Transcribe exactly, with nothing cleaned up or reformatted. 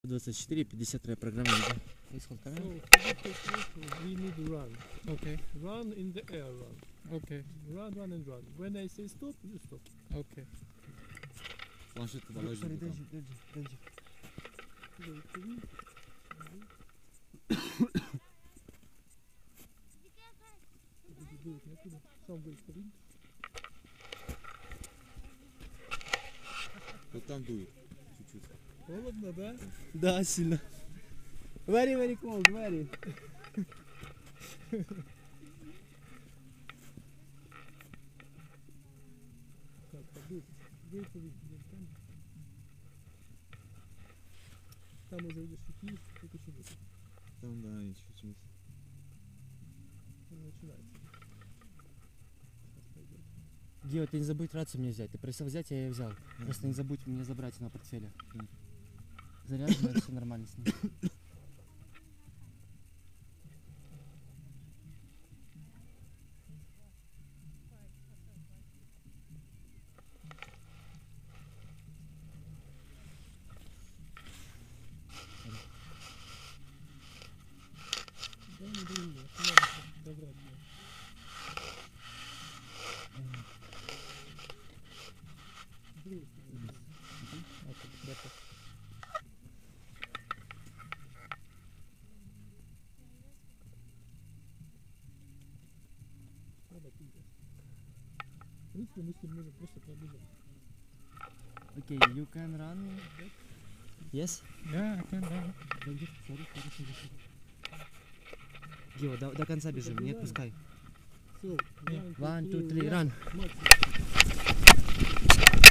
двадцать четыре, пятьдесят вторая программа. Исход камеры. So, we need to run. Okay. Run in the air, run. Okay. Run, run and run. When I say stop, you stop. Okay. Планшет положи. Подожди, подожди, подожди. Wait for me. Do it, not to some wait for me. Вот там дует. Чуть-чуть. Холодно, да? Да, сильно. Very, very cold, very. Так, подуй. Wait for me. Там. Там уже идешь чуть-чуть, тут еще будет. Там, да, еще чуть-чуть. Начинается. Сейчас пойдет. Гео, ты не забудь рацию мне взять. Ты просил взять, я ее взял. Просто не забудь мне забрать на портфеле. Заряжено, все нормально с ним. Да, не думаю, надо добрать. В принципе, мы с ним можем просто пробежать. Окей, you can run. Yes? Yeah, I can run. Гео, до, до конца бежим, не отпускай. So, One, two, three, run. Максимум.